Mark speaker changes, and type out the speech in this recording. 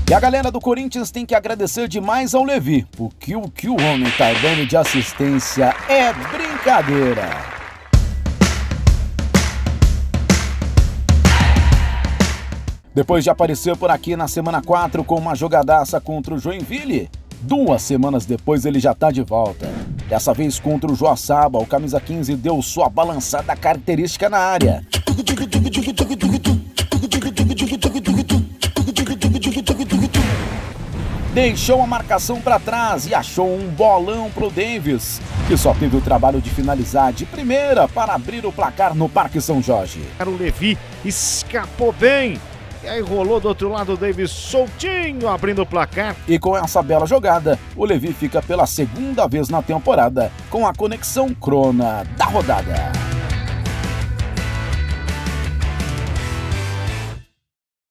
Speaker 1: E a galera do Corinthians tem que agradecer demais ao Levi, porque o que o homem tá dando de assistência é brincadeira. Depois de aparecer por aqui na semana 4 com uma jogadaça contra o Joinville, 2 semanas depois ele já tá de volta. Dessa vez contra o Joaçaba, o camisa 15 deu sua balançada característica na área. Deixou a marcação para trás e achou um bolão pro Davis, que só teve o trabalho de finalizar de primeira para abrir o placar no Parque São Jorge.
Speaker 2: O Levi escapou bem. E aí rolou do outro lado o Davis soltinho, abrindo o placar.
Speaker 1: E com essa bela jogada, o Levi fica pela segunda vez na temporada com a conexão crona da rodada.